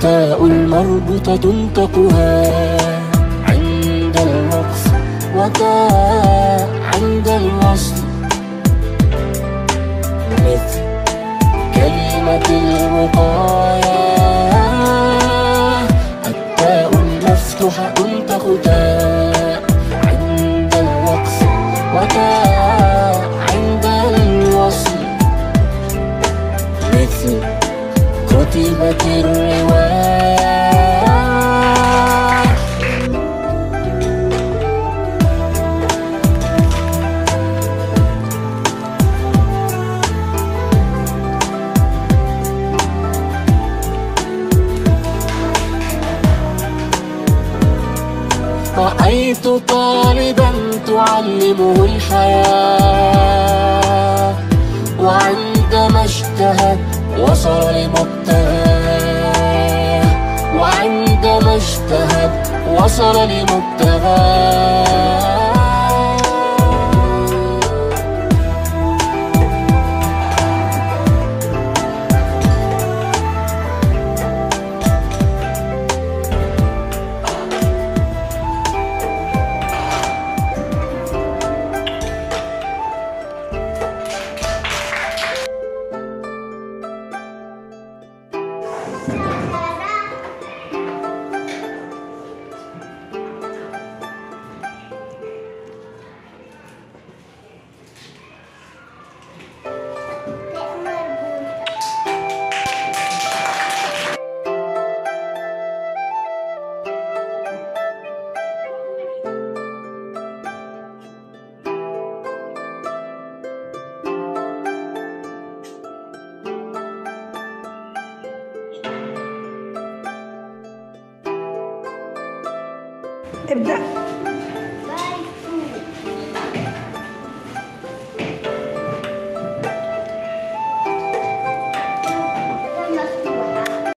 التاء المربوطة تنطقها عند الوقف، وتاء عند الوصل، مثل كلمة الوقاية. التاء المفتوحة تنطق تاء عند الوقف، وتاء عند الوصل، مثل كتبت الرواية. رأيت طالبا تعلمه الحياة، وعندما اجتهد وصل لمبتغاه، وعندما اجتهد وصل لمبتغاه. ابدأ.